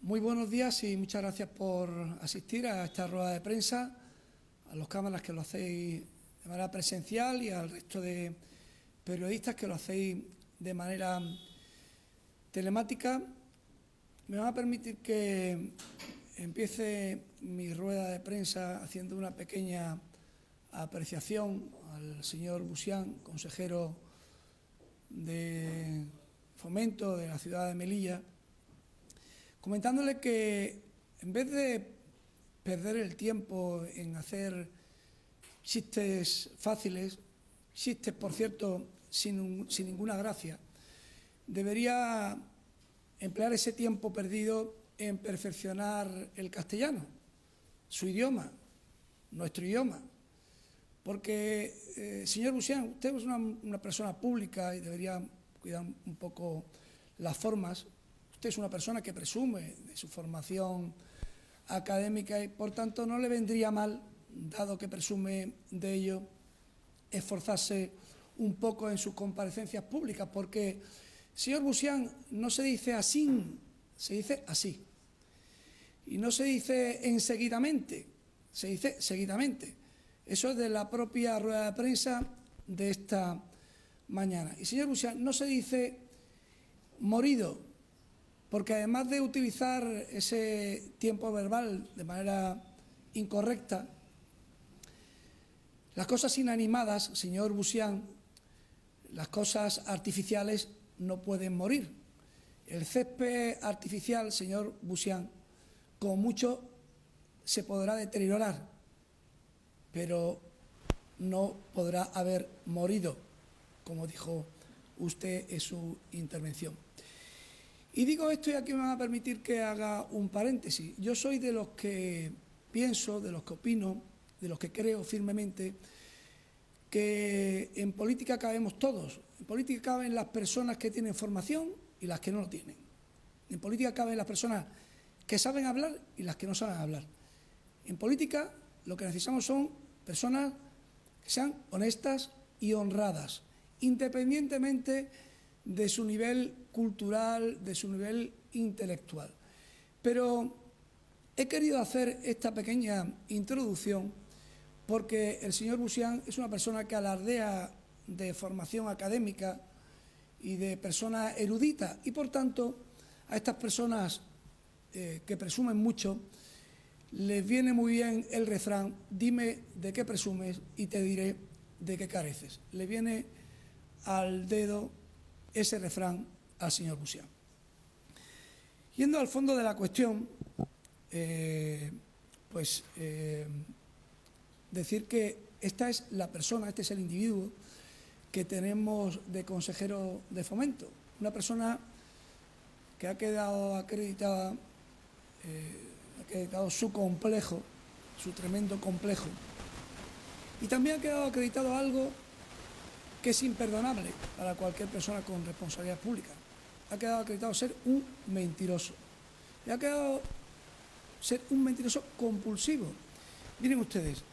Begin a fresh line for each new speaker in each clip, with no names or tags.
Muy buenos días y muchas gracias por asistir a esta rueda de prensa, a los cámaras que lo hacéis de manera presencial y al resto de periodistas que lo hacéis de manera telemática. Me van a permitir que empiece mi rueda de prensa haciendo una pequeña apreciación al señor Busián, consejero de Fomento de la ciudad de Melilla, comentándole que en vez de perder el tiempo en hacer chistes fáciles, chistes, por cierto, sin ninguna gracia, debería emplear ese tiempo perdido en perfeccionar el castellano, su idioma, nuestro idioma. Porque, señor Busián, usted es una persona pública y debería cuidar un poco las formas. Usted es una persona que presume de su formación académica y, por tanto, no le vendría mal, dado que presume de ello, esforzarse un poco en sus comparecencias públicas, porque, señor Busián, no se dice así, se dice así. Y no se dice enseguidamente, se dice seguidamente. Eso es de la propia rueda de prensa de esta mañana. Y, señor Busián, no se dice morido, porque además de utilizar ese tiempo verbal de manera incorrecta, las cosas inanimadas, señor Busián, las cosas artificiales no pueden morir. El césped artificial, señor Busián, como mucho se podrá deteriorar, pero no podrá haber morido, como dijo usted en su intervención. Y digo esto y aquí me van a permitir que haga un paréntesis. Yo soy de los que pienso, de los que opino, de los que creo firmemente que en política cabemos todos. En política caben las personas que tienen formación y las que no lo tienen. En política caben las personas que saben hablar y las que no saben hablar. En política lo que necesitamos son personas que sean honestas y honradas, independientemente de su nivel cultural, de su nivel intelectual. Pero he querido hacer esta pequeña introducción porque el señor Busián es una persona que alardea de formación académica y de persona erudita y, por tanto, a estas personas que presumen mucho les viene muy bien el refrán: dime de qué presumes y te diré de qué careces. Le viene al dedo ese refrán al señor Busián. Yendo al fondo de la cuestión, decir que esta es la persona, este es el individuo que tenemos de consejero de Fomento, una persona que ha quedado acreditado su complejo, su tremendo complejo, y también ha quedado acreditado algo que es imperdonable para cualquier persona con responsabilidad pública. Ha quedado acreditado ser un mentiroso. Y ha quedado ser un mentiroso compulsivo. Miren ustedes,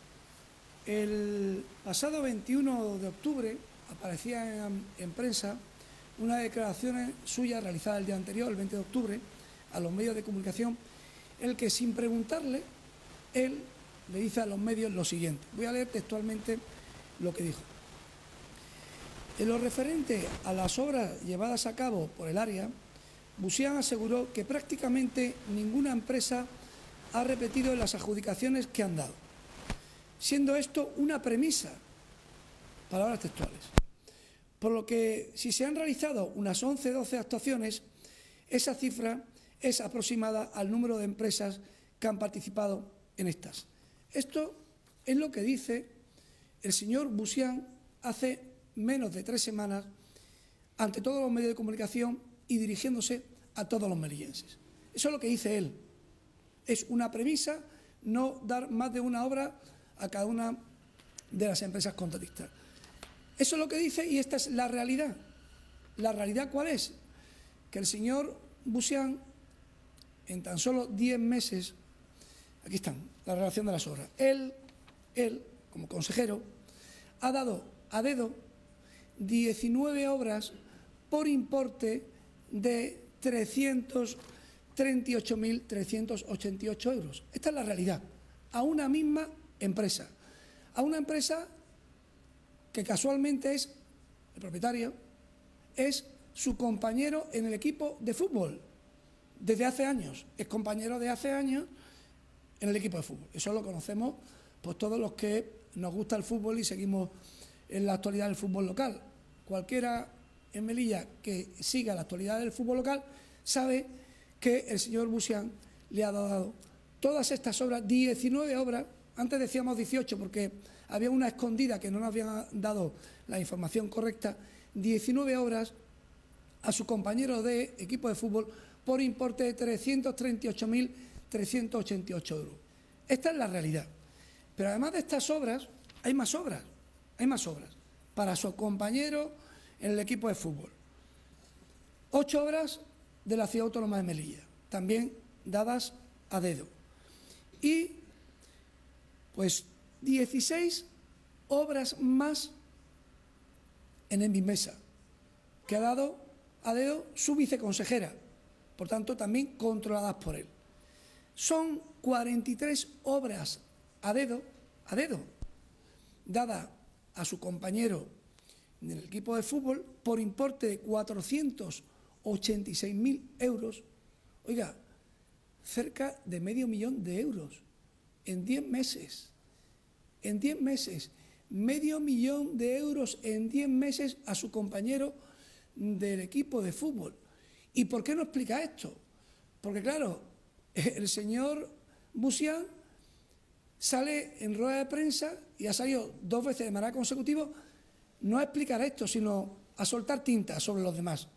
el pasado 21 de octubre aparecía en prensa una declaración suya realizada el día anterior, el 20 de octubre, a los medios de comunicación, en el que, sin preguntarle, él le dice a los medios lo siguiente. Voy a leer textualmente lo que dijo. En lo referente a las obras llevadas a cabo por el área, Busián aseguró que prácticamente ninguna empresa ha repetido las adjudicaciones que han dado, siendo esto una premisa, palabras textuales. Por lo que, si se han realizado unas 11-12 actuaciones, esa cifra es aproximada al número de empresas que han participado en estas. Esto es lo que dice el señor Busián hace menos de 3 semanas ante todos los medios de comunicación y dirigiéndose a todos los melillenses. Eso es lo que dice él. Es una premisa no dar más de una obra a cada una de las empresas contratistas. Eso es lo que dice y esta es la realidad. ¿La realidad cuál es? Que el señor Busián, en tan solo 10 meses, aquí están, la relación de las obras, él, como consejero, ha dado a dedo 19 obras por importe de 300 38.388 euros. Esta es la realidad. A una misma empresa. A una empresa que casualmente es, el propietario, es su compañero en el equipo de fútbol. Desde hace años. Es compañero de hace años en el equipo de fútbol. Eso lo conocemos pues todos los que nos gusta el fútbol y seguimos en la actualidad del fútbol local. Cualquiera en Melilla que siga la actualidad del fútbol local sabe que el señor Busián le ha dado todas estas obras, 19 obras, antes decíamos 18 porque había una escondida que no nos habían dado la información correcta, 19 obras a su compañero de equipo de fútbol por importe de 338.388 euros. Esta es la realidad. Pero además de estas obras, hay más obras para su compañero en el equipo de fútbol. 8 obras de la Ciudad Autónoma de Melilla, también dadas a dedo. Y pues 16 obras más en Envimesa, que ha dado a dedo su viceconsejera, por tanto también controladas por él. Son 43 obras a dedo, dada a su compañero en el equipo de fútbol por importe de 486.000 euros, oiga, cerca de medio millón de euros en 10 meses. En 10 meses, medio millón de euros en 10 meses a su compañero del equipo de fútbol. ¿Y por qué no explica esto? Porque claro, el señor Busián sale en rueda de prensa y ha salido 2 veces de manera consecutiva, no a explicar esto, sino a soltar tinta sobre los demás.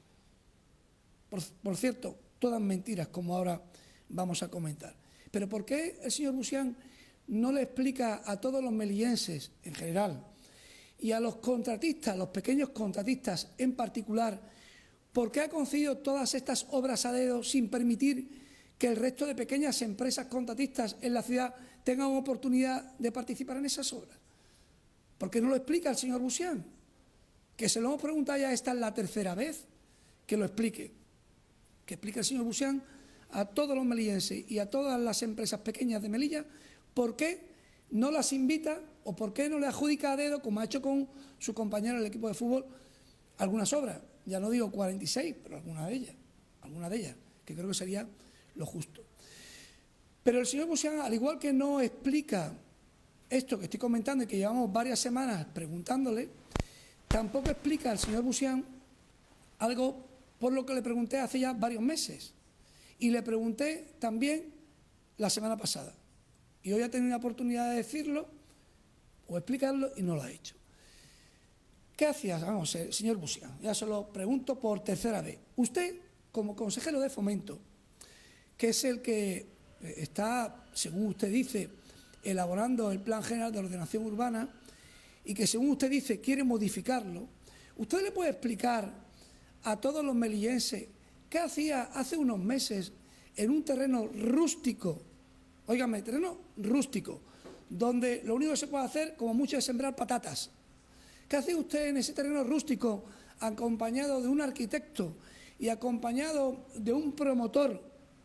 Por cierto, todas mentiras, como ahora vamos a comentar. Pero ¿por qué el señor Busián no le explica a todos los melillenses en general y a los contratistas, los pequeños contratistas en particular, por qué ha concedido todas estas obras a dedo sin permitir que el resto de pequeñas empresas contratistas en la ciudad tengan oportunidad de participar en esas obras? ¿Por qué no lo explica el señor Busián? Que se lo hemos preguntado ya, esta es la tercera vez que lo explique. Que explique el señor Busián a todos los melillenses y a todas las empresas pequeñas de Melilla por qué no las invita o por qué no le adjudica a dedo, como ha hecho con su compañero en el equipo de fútbol, algunas obras. Ya no digo 46, pero alguna de ellas, que creo que sería lo justo. Pero el señor Busián, al igual que no explica esto que estoy comentando y que llevamos varias semanas preguntándole, tampoco explica al señor Busián algo por lo que le pregunté hace ya varios meses. Y le pregunté también la semana pasada. Y hoy ha tenido una oportunidad de decirlo o explicarlo y no lo ha hecho. ¿Qué hacía, señor Busián? Ya se lo pregunto por tercera vez. Usted, como consejero de Fomento, que es el que está, según usted dice, elaborando el Plan General de Ordenación Urbana y que, según usted dice, quiere modificarlo, ¿usted le puede explicar a todos los melillenses qué hacía hace unos meses en un terreno rústico, óigame, terreno rústico, donde lo único que se puede hacer, como mucho, es sembrar patatas? ¿Qué hace usted en ese terreno rústico acompañado de un arquitecto y acompañado de un promotor?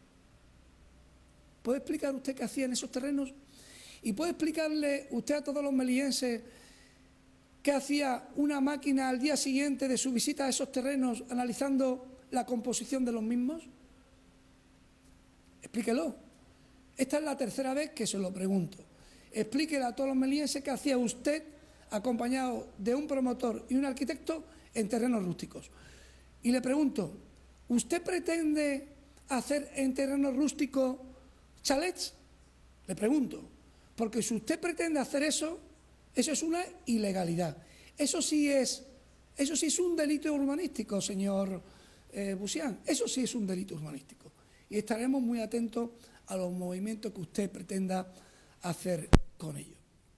¿Puede explicar usted qué hacía en esos terrenos? ¿Y puede explicarle usted a todos los melillenses qué hacía una máquina al día siguiente de su visita a esos terrenos analizando la composición de los mismos? Explíquelo. Esta es la tercera vez que se lo pregunto. Explíquele a todos los melillenses qué hacía usted acompañado de un promotor y un arquitecto en terrenos rústicos. Y le pregunto, ¿usted pretende hacer en terrenos rústicos chalets? Le pregunto, porque si usted pretende hacer eso, eso es una ilegalidad. Eso sí es un delito urbanístico, señor Busián. Eso sí es un delito urbanístico. Y estaremos muy atentos a los movimientos que usted pretenda hacer con ello.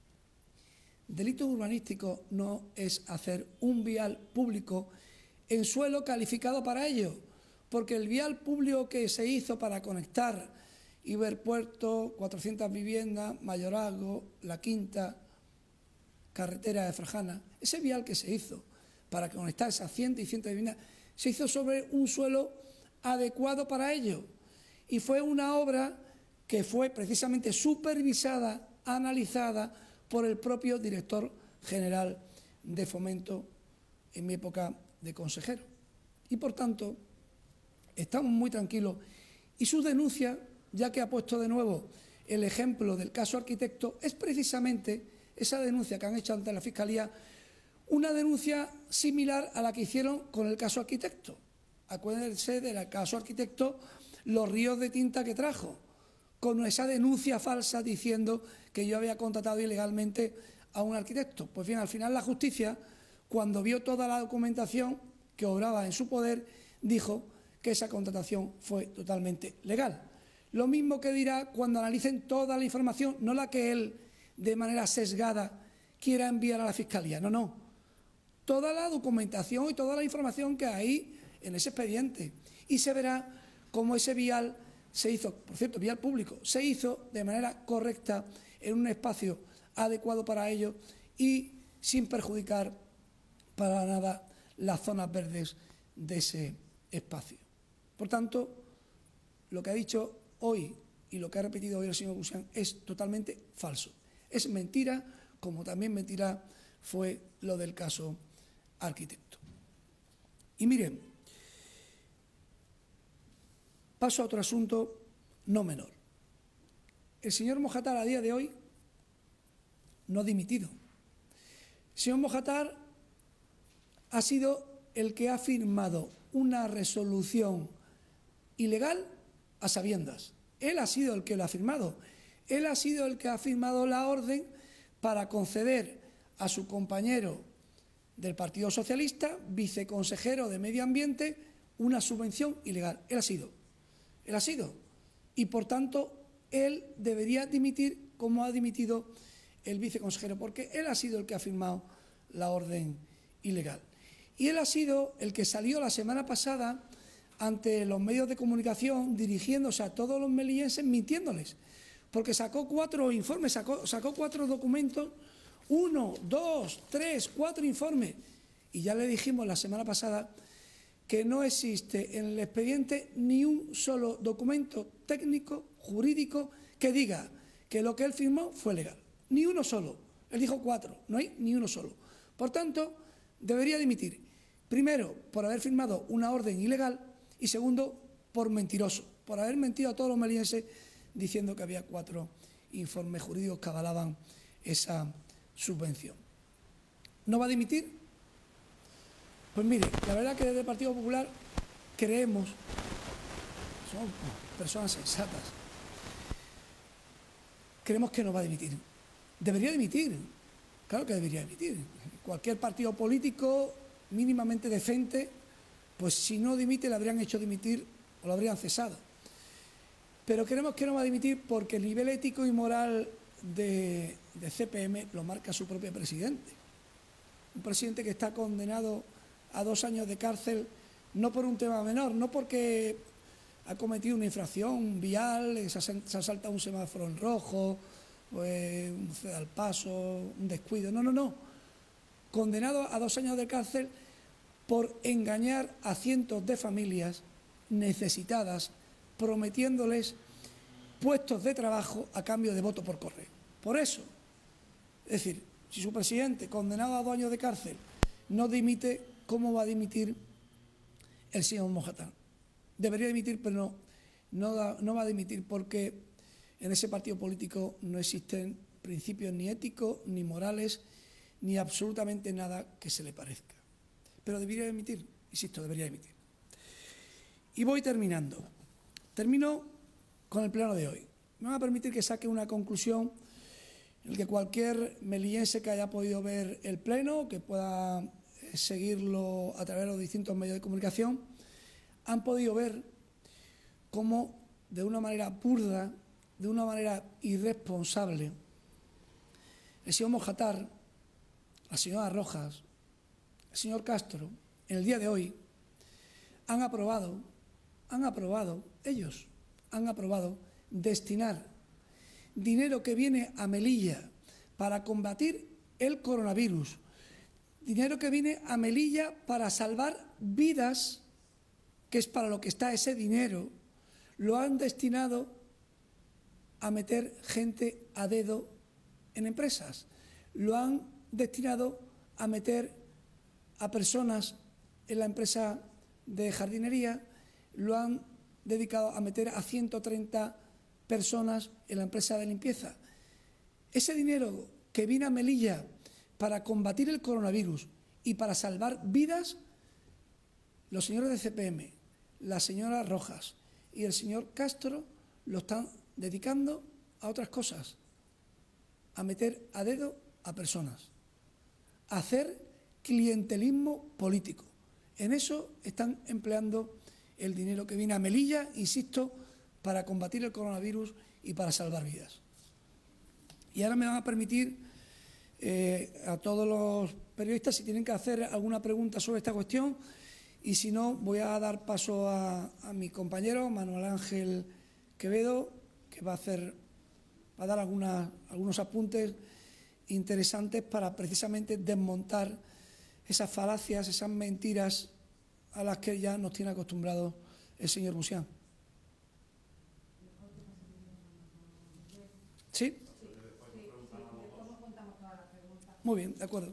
Delito urbanístico no es hacer un vial público en suelo calificado para ello, porque el vial público que se hizo para conectar Iberpuerto, 400 viviendas, Mayorazgo, La Quinta, carretera de Frajana, ese vial que se hizo para conectar esas cientos y cientos de viviendas, se hizo sobre un suelo adecuado para ello. y fue una obra que fue precisamente supervisada, analizada por el propio director general de Fomento en mi época de consejero. Y por tanto, estamos muy tranquilos. Y su denuncia, ya que ha puesto de nuevo el ejemplo del caso Arquitecto, es precisamente esa denuncia que han hecho ante la Fiscalía, una denuncia similar a la que hicieron con el caso Arquitecto. Acuérdense del caso Arquitecto, los ríos de tinta que trajo, con esa denuncia falsa diciendo que yo había contratado ilegalmente a un arquitecto. Pues bien, al final la justicia, cuando vio toda la documentación que obraba en su poder, dijo que esa contratación fue totalmente legal. Lo mismo que dirá cuando analicen toda la información, no la que él, de manera sesgada, quiera enviar a la Fiscalía, no. Toda la documentación y toda la información que hay en ese expediente. Y se verá cómo ese vial se hizo, por cierto, vial público, se hizo de manera correcta en un espacio adecuado para ello y sin perjudicar para nada las zonas verdes de ese espacio. Por tanto, lo que ha dicho hoy y lo que ha repetido hoy el señor Busián es totalmente falso. Es mentira, como también mentira fue lo del caso Arquitecto. Y miren, paso a otro asunto no menor. El señor Mojatar a día de hoy no ha dimitido. El señor Mojatar ha sido el que ha firmado una resolución ilegal a sabiendas. Él ha sido el que lo ha firmado. Él ha sido el que ha firmado la orden para conceder a su compañero del Partido Socialista, viceconsejero de Medio Ambiente, una subvención ilegal. Él ha sido. Y, por tanto, él debería dimitir como ha dimitido el viceconsejero, porque él ha sido el que ha firmado la orden ilegal. Y él ha sido el que salió la semana pasada ante los medios de comunicación dirigiéndose a todos los melillenses mintiéndoles, porque sacó 4 informes, sacó 4 documentos, 1, 2, 3, 4 informes. Y ya le dijimos la semana pasada que no existe en el expediente ni un solo documento técnico, jurídico, que diga que lo que él firmó fue legal. Ni uno solo. Él dijo 4, no hay ni uno solo. Por tanto, debería dimitir. Primero, por haber firmado una orden ilegal y segundo, por mentiroso, por haber mentido a todos los melillenses diciendo que había 4 informes jurídicos que avalaban esa subvención. ¿No va a dimitir? Pues mire, la verdad que desde el Partido Popular creemos, somos personas sensatas, creemos que no va a dimitir. Debería dimitir, claro que debería dimitir. Cualquier partido político mínimamente decente, pues si no dimite le habrían hecho dimitir o lo habrían cesado. Pero creemos que no va a dimitir porque el nivel ético y moral de CPM lo marca su propio presidente. Un presidente que está condenado a 2 años de cárcel, no por un tema menor, no porque ha cometido una infracción vial, se ha saltado un semáforo en rojo, pues un ceda al paso, un descuido, no. Condenado a 2 años de cárcel por engañar a cientos de familias necesitadas, prometiéndoles puestos de trabajo a cambio de voto por correo. Por eso, es decir, si su presidente, condenado a 2 años de cárcel, no dimite, ¿cómo va a dimitir el señor Mojatar? Debería dimitir, pero no va a dimitir porque en ese partido político no existen principios ni éticos, ni morales, ni absolutamente nada que se le parezca. Pero debería dimitir, insisto, debería dimitir. Y voy terminando. Termino con el pleno de hoy. Me va a permitir que saque una conclusión en la que cualquier melillense que haya podido ver el pleno, que pueda seguirlo a través de los distintos medios de comunicación, han podido ver cómo de una manera burda, de una manera irresponsable, el señor Mojatar, la señora Rojas, el señor Castro, en el día de hoy, ellos han aprobado destinar dinero que viene a Melilla para combatir el coronavirus, dinero que viene a Melilla para salvar vidas, que es para lo que está ese dinero, lo han destinado a meter gente a dedo en empresas, lo han destinado a meter a personas en la empresa de jardinería, lo han dedicado a meter a 130 personas en la empresa de limpieza. Ese dinero que vino a Melilla para combatir el coronavirus y para salvar vidas, los señores de CPM, la señora Rojas y el señor Castro lo están dedicando a otras cosas, a meter a dedo a personas, a hacer clientelismo político. En eso están empleando el dinero que viene a Melilla, insisto, para combatir el coronavirus y para salvar vidas. Y ahora me van a permitir a todos los periodistas, si tienen que hacer alguna pregunta sobre esta cuestión, y si no, voy a dar paso a mi compañero Manuel Ángel Quevedo, que va a dar algunos apuntes interesantes para precisamente desmontar esas falacias, esas mentiras a las que ya nos tiene acostumbrados el señor Busián. ¿Sí? Muy bien, de acuerdo.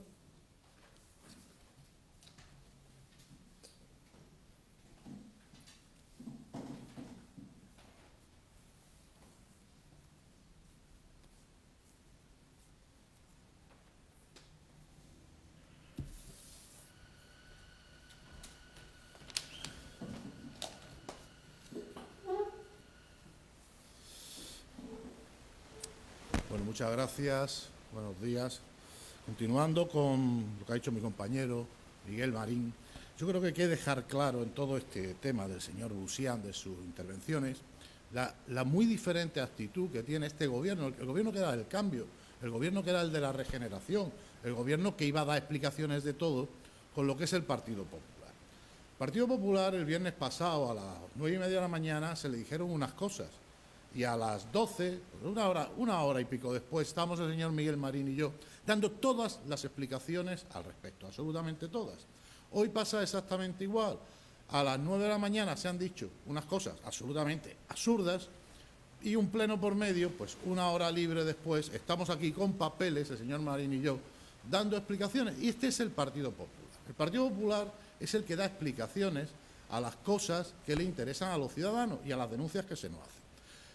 Bueno, muchas gracias. Buenos días. Continuando con lo que ha dicho mi compañero Miguel Marín, yo creo que hay que dejar claro en todo este tema del señor Busián, de sus intervenciones, la muy diferente actitud que tiene este gobierno, el gobierno que era del cambio, el gobierno que era el de la regeneración, el gobierno que iba a dar explicaciones de todo, con lo que es el Partido Popular. El Partido Popular, el viernes pasado, a las 9:30 de la mañana, se le dijeron unas cosas, y a las 12, una hora y pico después, estábamos el señor Miguel Marín y yo dando todas las explicaciones al respecto, absolutamente todas. Hoy pasa exactamente igual. A las 9 de la mañana se han dicho unas cosas absolutamente absurdas y un pleno por medio, pues una hora libre después, estamos aquí con papeles, el señor Marín y yo, dando explicaciones. Y este es el Partido Popular. El Partido Popular es el que da explicaciones a las cosas que le interesan a los ciudadanos y a las denuncias que se nos hacen.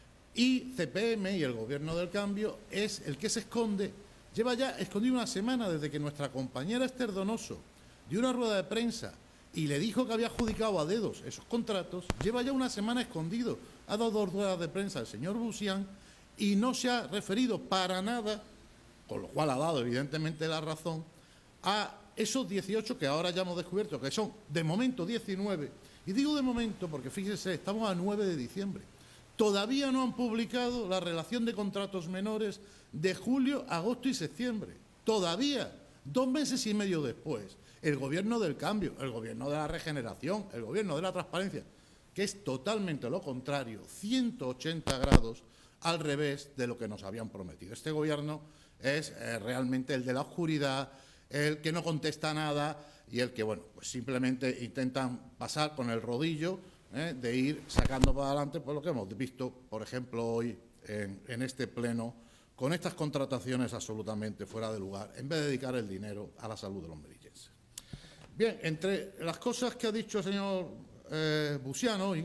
Y CPM y el Gobierno del Cambio es el que se esconde, lleva ya escondido una semana desde que nuestra compañera Esther Donoso dio una rueda de prensa y le dijo que había adjudicado a dedos esos contratos, lleva ya una semana escondido. Ha dado 2 ruedas de prensa el señor Busián y no se ha referido para nada, con lo cual ha dado evidentemente la razón, a esos 18 que ahora ya hemos descubierto que son de momento 19. Y digo de momento porque fíjese, estamos a 9 de diciembre. Todavía no han publicado la relación de contratos menores de julio, agosto y septiembre. Todavía, 2 meses y medio después, el Gobierno del Cambio, el Gobierno de la Regeneración, el Gobierno de la Transparencia, que es totalmente lo contrario, 180 grados al revés de lo que nos habían prometido. Este Gobierno es realmente el de la oscuridad, el que no contesta nada y el que, bueno, pues simplemente intentan pasar con el rodillo de ir sacando para adelante pues lo que hemos visto, por ejemplo, hoy en este pleno, con estas contrataciones absolutamente fuera de lugar, en vez de dedicar el dinero a la salud de los melillenses. Bien, entre las cosas que ha dicho el señor Busián hoy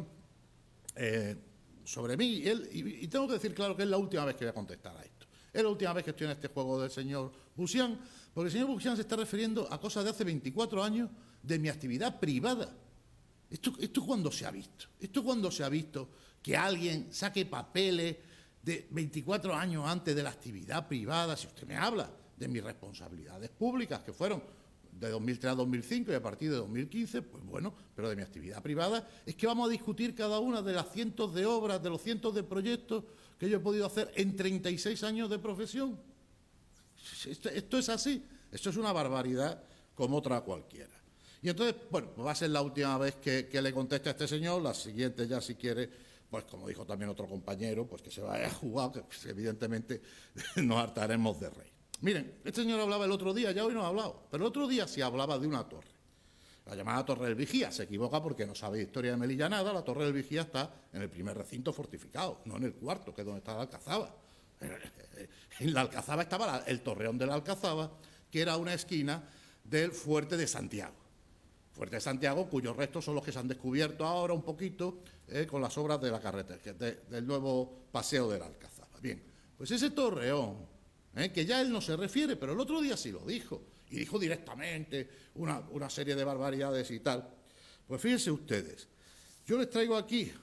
sobre mí, y tengo que decir claro que es la última vez que voy a contestar a esto. Es la última vez que estoy en este juego del señor Busián, porque el señor Busián se está refiriendo a cosas de hace 24 años de mi actividad privada. Esto es cuando se ha visto. Esto es cuando se ha visto que alguien saque papeles de 24 años antes de la actividad privada. Si usted me habla de mis responsabilidades públicas, que fueron de 2003 a 2005 y a partir de 2015, pues bueno, pero de mi actividad privada, es que vamos a discutir cada una de las cientos de obras, de los cientos de proyectos que yo he podido hacer en 36 años de profesión. Esto es así. Esto es una barbaridad como otra cualquiera. Y entonces, bueno, pues va a ser la última vez que le conteste a este señor, la siguiente ya si quiere, pues como dijo también otro compañero, pues que se vaya a jugar, que pues, evidentemente nos hartaremos de reír. Miren, este señor hablaba el otro día, ya hoy no ha hablado, pero el otro día sí hablaba de una torre. La llamada Torre del Vigía. Se equivoca porque no sabe historia de Melilla nada. La Torre del Vigía está en el primer recinto fortificado, no en el cuarto, que es donde está la Alcazaba. En la Alcazaba estaba el torreón de la Alcazaba, que era una esquina del Fuerte de Santiago. Fuerte de Santiago, cuyos restos son los que se han descubierto ahora un poquito con las obras de la carretera, del nuevo paseo de la Alcazaba. Bien, pues ese torreón, que ya él no se refiere, pero el otro día sí lo dijo, y dijo directamente una serie de barbaridades y tal. Pues fíjense ustedes, yo les traigo aquí,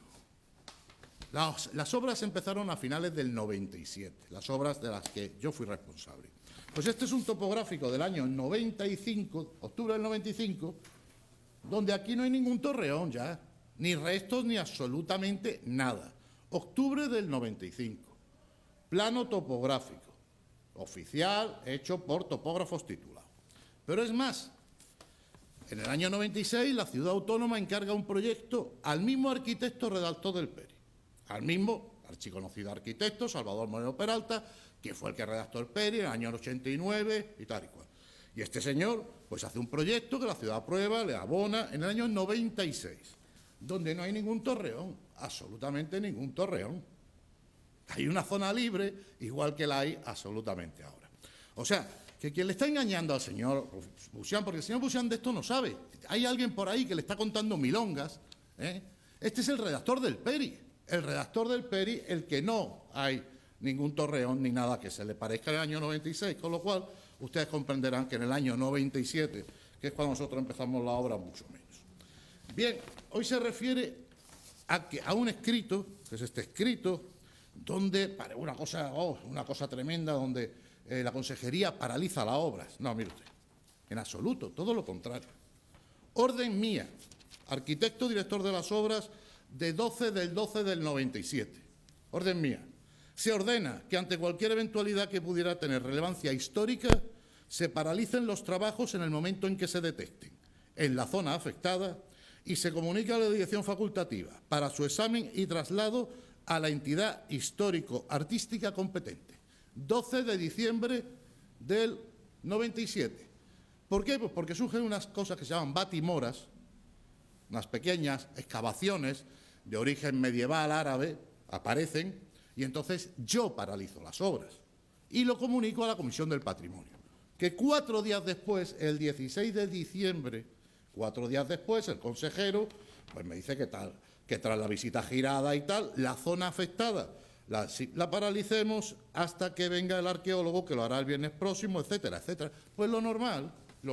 las obras empezaron a finales del 97, las obras de las que yo fui responsable. Pues este es un topográfico del año 95, octubre del 95, donde aquí no hay ningún torreón ya, ni restos ni absolutamente nada. Octubre del 95, plano topográfico, oficial, hecho por topógrafos titulados. Pero es más, en el año 96 la ciudad autónoma encarga un proyecto al mismo arquitecto redactor del Peri, al mismo archiconocido arquitecto, Salvador Moreno Peralta, que fue el que redactó el Peri en el año 89 y tal y cual. Y este señor pues hace un proyecto que la ciudad aprueba, le abona en el año 96, donde no hay ningún torreón, absolutamente ningún torreón. Hay una zona libre, igual que la hay absolutamente ahora. O sea, que quien le está engañando al señor Busián, porque el señor Busián de esto no sabe, hay alguien por ahí que le está contando milongas, Este es el redactor del Peri, el que no hay ningún torreón ni nada que se le parezca en el año 96, con lo cual ustedes comprenderán que en el año 97, que es cuando nosotros empezamos la obra, mucho menos. Bien, hoy se refiere a un escrito, que es este escrito, donde, una cosa tremenda, donde la consejería paraliza las obras. No, mire usted, en absoluto, todo lo contrario. Orden mía, arquitecto director de las obras de 12 del 97. Orden mía. Se ordena que ante cualquier eventualidad que pudiera tener relevancia histórica, se paralicen los trabajos en el momento en que se detecten en la zona afectada y se comunica a la dirección facultativa para su examen y traslado a la entidad histórico-artística competente. 12 de diciembre del 97. ¿Por qué? Pues porque surgen unas cosas que se llaman batimoras, unas pequeñas excavaciones de origen medieval árabe, aparecen, y entonces yo paralizo las obras y lo comunico a la Comisión del Patrimonio, que 4 días después, el 16 de diciembre, 4 días después, el consejero pues me dice que tras la visita girada y tal, la zona afectada la paralicemos hasta que venga el arqueólogo, que lo hará el viernes próximo, etcétera, etcétera. Pues lo normal,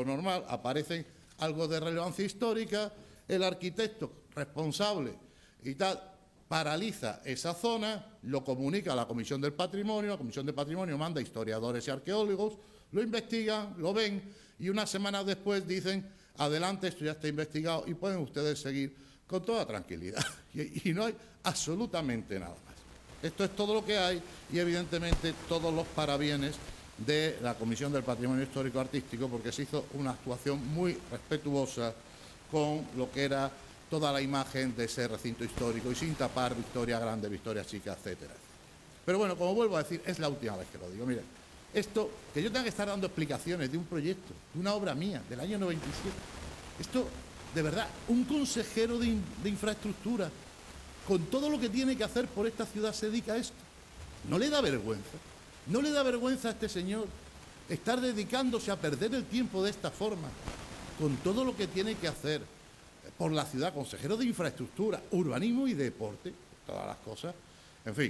aparece algo de relevancia histórica, el arquitecto responsable y tal paraliza esa zona, lo comunica a la Comisión del Patrimonio, la Comisión del Patrimonio manda historiadores y arqueólogos, lo investigan, lo ven y unas semanas después dicen, adelante, esto ya está investigado y pueden ustedes seguir con toda tranquilidad. Y no hay absolutamente nada más. Esto es todo lo que hay y, evidentemente, todos los parabienes de la Comisión del Patrimonio Histórico Artístico, porque se hizo una actuación muy respetuosa con lo que era toda la imagen de ese recinto histórico y sin tapar Victoria Grande, Victoria Chica, etcétera. Pero bueno, como vuelvo a decir, es la última vez que lo digo. Miren, esto, que yo tenga que estar dando explicaciones de un proyecto, de una obra mía, del año 97, esto, de verdad, un consejero de infraestructura, con todo lo que tiene que hacer por esta ciudad, se dedica a esto. ¿No le da vergüenza? ¿No le da vergüenza a este señor estar dedicándose a perder el tiempo de esta forma, con todo lo que tiene que hacer por la ciudad, consejero de infraestructura, urbanismo y deporte, todas las cosas? En fin,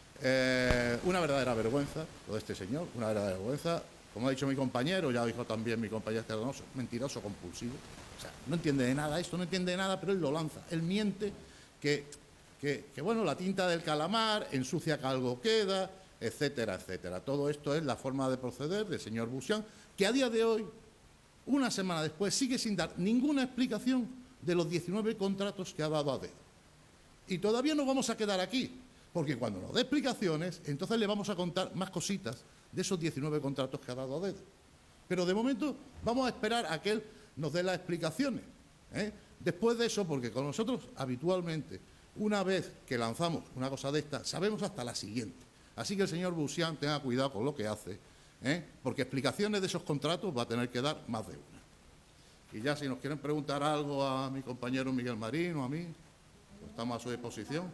una verdadera vergüenza lo de este señor, una verdadera vergüenza. Como ha dicho mi compañero, ya dijo también mi compañero Terdonoso, mentiroso compulsivo. O sea, no entiende de nada esto, no entiende de nada, pero él lo lanza. Él miente que bueno, la tinta del calamar ensucia que algo queda, etcétera, etcétera. Todo esto es la forma de proceder del señor Busián, que a día de hoy, una semana después, sigue sin dar ninguna explicación de los 19 contratos que ha dado a dedo. Y todavía no vamos a quedar aquí, porque cuando nos dé explicaciones, entonces le vamos a contar más cositas de esos 19 contratos que ha dado a dedo. Pero de momento vamos a esperar a que él nos dé las explicaciones. Después de eso, porque con nosotros habitualmente, una vez que lanzamos una cosa de esta, sabemos hasta la siguiente. Así que el señor Busián tenga cuidado con lo que hace, porque explicaciones de esos contratos va a tener que dar más de una. Y ya si nos quieren preguntar algo a mi compañero Miguel Marín o a mí, pues estamos a su disposición.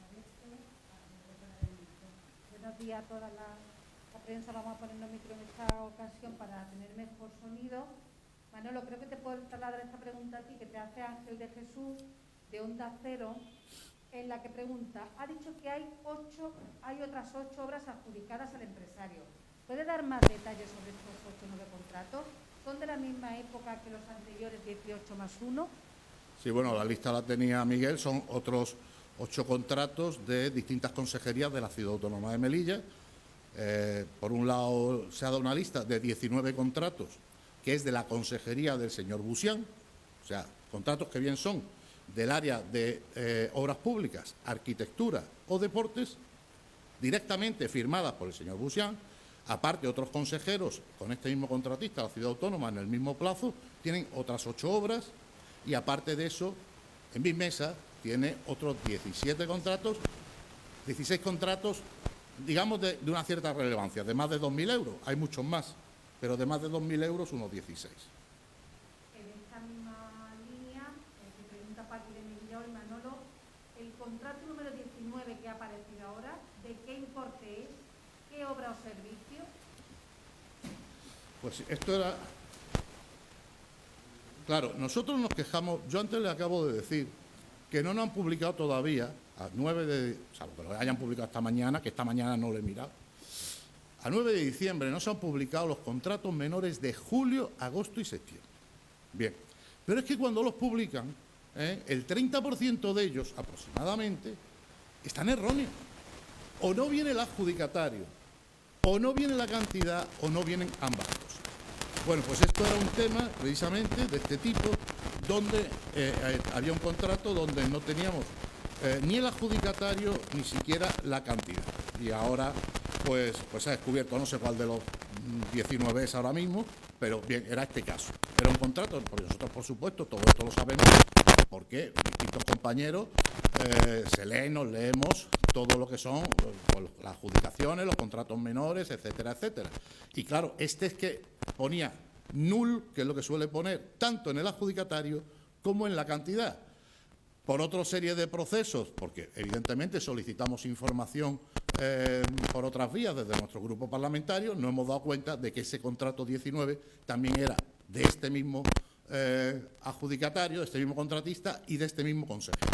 Buenos días a toda la prensa. Vamos a ponernos micro en esta ocasión para tener mejor sonido. Manolo, creo que te puedo trasladar esta pregunta a ti, que te hace Ángel de Jesús, de Onda Cero, en la que pregunta, ha dicho que hay otras 8 obras adjudicadas al empresario. ¿Puede dar más detalles sobre estos 8 o 9 contratos? ¿Son de la misma época que los anteriores 18 más 1?
Sí, bueno, la lista la tenía Miguel, son otros 8 contratos de distintas consejerías de la Ciudad Autónoma de Melilla. Por un lado, se ha dado una lista de 19 contratos, que es de la consejería del señor Busián, o sea, contratos que bien son del área de obras públicas, arquitectura o deportes, directamente firmadas por el señor Busián. Aparte, otros consejeros con este mismo contratista, la Ciudad Autónoma, en el mismo plazo, tienen otras 8 obras y, aparte de eso, en mi mesa tiene otros 17 contratos, 16 contratos, digamos, de una cierta relevancia, de más de 2.000 euros. Hay muchos más, pero de más de 2.000 euros, unos 16.
En esta misma línea, que pregunta Paqui de Melilla y Manolo, el contrato número 19 que ha aparecido ahora, ¿de qué importe es? ¿Qué obra o servicio?
Pues esto era... Claro, nosotros nos quejamos, yo antes le acabo de decir que no nos han publicado todavía, a 9 de... O sea, que lo hayan publicado esta mañana, que esta mañana no lo he mirado. A 9 de diciembre no se han publicado los contratos menores de julio, agosto y septiembre. Bien, pero es que cuando los publican, el 30% de ellos, aproximadamente, están erróneos. O no viene el adjudicatario, o no viene la cantidad, o no vienen ambas cosas. Bueno, pues esto era un tema, precisamente, de este tipo, donde había un contrato donde no teníamos ni el adjudicatario, ni siquiera la cantidad. Y ahora, pues se ha descubierto, no sé cuál de los 19 es ahora mismo, pero bien, era este caso. Era un contrato, porque nosotros, por supuesto, todo esto lo sabemos, porque distintos compañeros se leen, nos leemos todo lo que son las adjudicaciones, los contratos menores, etcétera, etcétera. Y claro, este es que ponía null, que es lo que suele poner, tanto en el adjudicatario como en la cantidad. Por otra serie de procesos, porque evidentemente solicitamos información por otras vías desde nuestro grupo parlamentario, nos hemos dado cuenta de que ese contrato 19 también era de este mismo adjudicatario, de este mismo contratista y de este mismo consejero.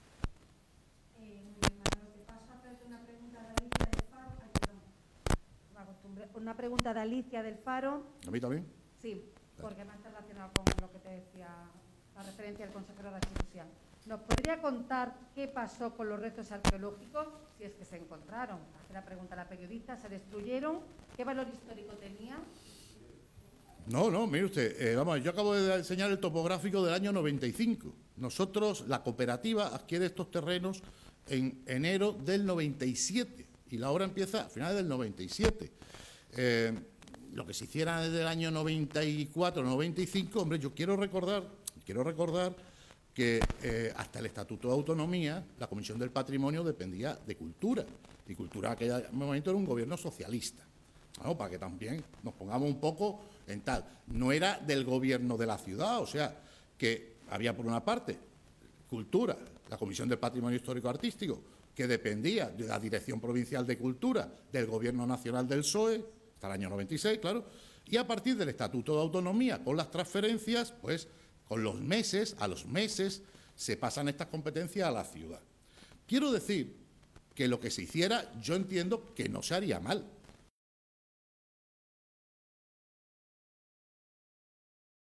Una pregunta de Alicia del Faro.
¿A mí también?
Sí, porque más está relacionado con lo que te decía, la referencia del consejero de Archiducial. ¿Nos podría contar qué pasó con los restos arqueológicos, si es que se encontraron? Hace la pregunta a la periodista. ¿Se destruyeron? ¿Qué valor histórico tenían?
No, mire usted, vamos, yo acabo de enseñar el topográfico del año 95. Nosotros, la cooperativa adquiere estos terrenos en enero del 97 y la obra empieza a finales del 97. Lo que se hiciera desde el año 94, 95, hombre, yo quiero recordar que hasta el Estatuto de Autonomía, la Comisión del Patrimonio dependía de Cultura, y Cultura en aquel momento era un gobierno socialista. Bueno, para que también nos pongamos un poco en tal. No era del gobierno de la ciudad, o sea, que había por una parte Cultura, la Comisión del Patrimonio Histórico Artístico, que dependía de la Dirección Provincial de Cultura del Gobierno Nacional del PSOE, hasta el año 96, claro, y a partir del Estatuto de Autonomía, con las transferencias, pues con los meses, a los meses, se pasan estas competencias a la ciudad. Quiero decir que lo que se hiciera, yo entiendo que no se haría mal.